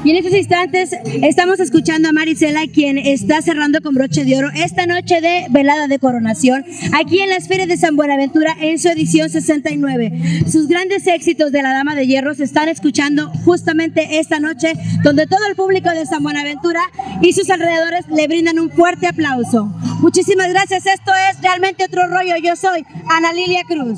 Y en estos instantes estamos escuchando a Marisela, quien está cerrando con broche de oro esta noche de velada de coronación aquí en las ferias de San Buenaventura en su edición 69. Sus grandes éxitos de la Dama de Hierro se están escuchando justamente esta noche, donde todo el público de San Buenaventura y sus alrededores le brindan un fuerte aplauso. Muchísimas gracias. Esto es Realmente Otro Rollo. Yo soy Ana Lilia Cruz.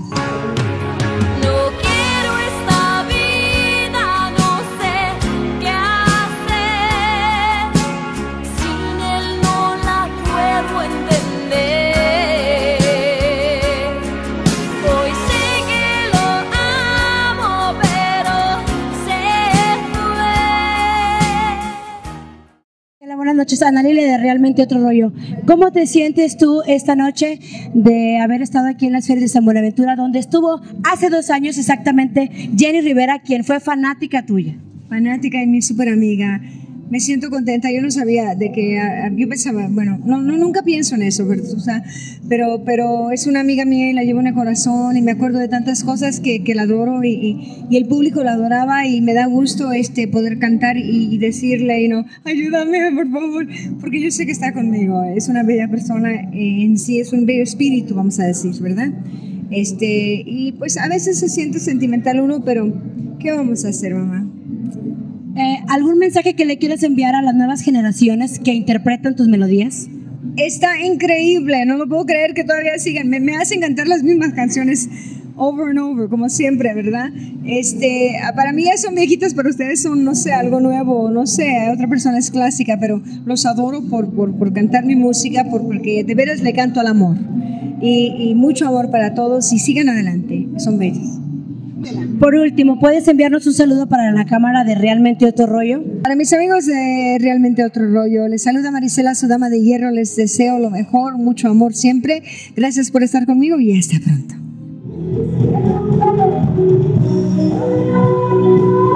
Buenas noches, Ana Lilia de Realmente Otro Rollo. ¿Cómo te sientes tú esta noche de haber estado aquí en las ferias de San Buenaventura, donde estuvo hace 2 años exactamente Jenny Rivera, quien fue fanática tuya? Fanática y mi súper amiga. Me siento contenta. Yo no sabía de que, yo pensaba, bueno, nunca pienso en eso, pero es una amiga mía y la llevo en el corazón y me acuerdo de tantas cosas que la adoro y el público la adoraba y me da gusto poder cantar y decirle, ayúdame por favor, porque yo sé que está conmigo. Es una bella persona en sí, es un bello espíritu, vamos a decir, ¿verdad? Y pues a veces se siente sentimental uno, pero ¿qué vamos a hacer, mamá? ¿Algún mensaje que le quieres enviar a las nuevas generaciones que interpretan tus melodías? Está increíble, no lo puedo creer que todavía sigan, me hacen cantar las mismas canciones over and over, como siempre, ¿verdad? Para mí ya son viejitas, pero ustedes son, no sé, algo nuevo, no sé, otra persona es clásica, pero los adoro por cantar mi música, porque de veras le canto al amor, y mucho amor para todos, y sigan adelante, son bellos. Por último, ¿puedes enviarnos un saludo para la cámara de Realmente Otro Rollo? Para mis amigos de Realmente Otro Rollo, les saluda Marisela, su Dama de Hierro, les deseo lo mejor, mucho amor siempre. Gracias por estar conmigo y hasta pronto.